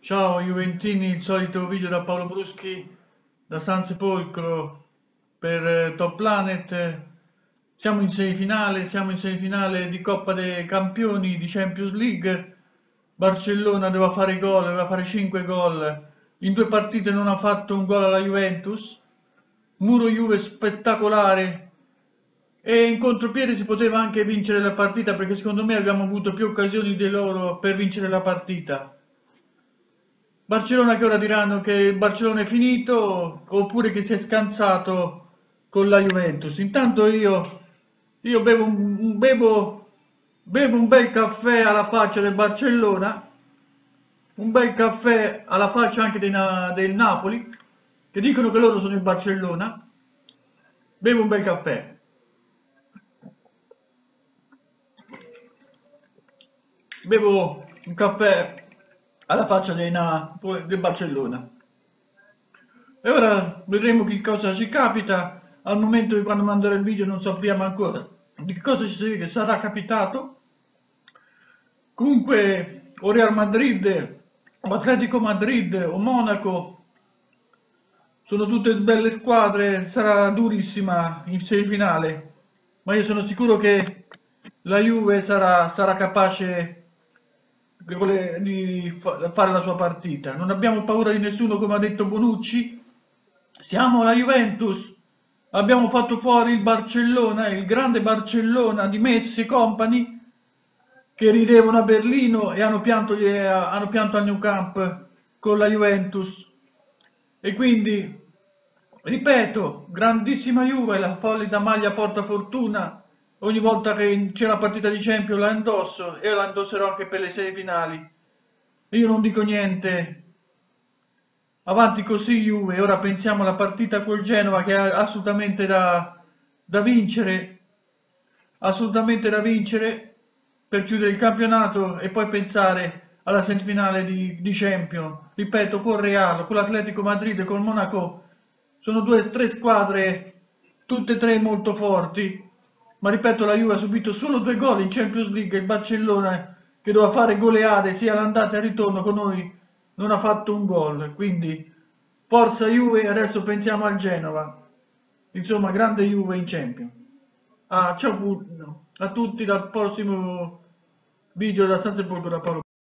Ciao Juventini, il solito video da Paolo Bruschi da San Sepolcro per Top Planet. Siamo in semifinale di Coppa dei Campioni di Champions League. Barcellona doveva fare gol, doveva fare 5 gol. In 2 partite non ha fatto un gol alla Juventus. Muro Juve spettacolare. E in contropiede si poteva anche vincere la partita, perché secondo me abbiamo avuto più occasioni di loro per vincere la partita. Barcellona che ora diranno che il Barcellona è finito oppure che si è scansato con la Juventus. Intanto io bevo un bel caffè alla faccia del Barcellona, un bel caffè alla faccia anche del Napoli, che dicono che loro sono il Barcellona. Bevo un bel caffè. Bevo un caffè alla faccia del Barcellona. E ora vedremo che cosa ci capita. Al momento di quando manderò il video non sappiamo ancora di che cosa ci sarà capitato. Comunque o Real Madrid, o Atletico Madrid, o Monaco sono tutte belle squadre, sarà durissima in semifinale, ma io sono sicuro che la Juve sarà capace di fare la sua partita. Non abbiamo paura di nessuno, come ha detto Bonucci. Siamo la Juventus, abbiamo fatto fuori il Barcellona, il grande Barcellona di Messi e compagni, che ridevano a Berlino e hanno pianto al Nou Camp con la Juventus. E quindi, ripeto, grandissima Juve, la solita maglia porta fortuna. Ogni volta che c'è la partita di Champions la indosso e la indosserò anche per le semifinali. Io non dico niente. Avanti così Juve, ora pensiamo alla partita col Genova che è assolutamente da vincere, assolutamente da vincere per chiudere il campionato e poi pensare alla semifinale di Champions. Ripeto, con Real, con l'Atletico Madrid, col Monaco, sono 3 squadre, tutte e 3 molto forti, ma ripeto, la Juve ha subito solo 2 gol in Champions League, il Barcellona che doveva fare goleade sia all'andata che al ritorno con noi non ha fatto un gol, quindi forza Juve, adesso pensiamo al Genova. Insomma, grande Juve in Champions. Ciao a tutti, dal prossimo video da San Sepolcro da Paolo.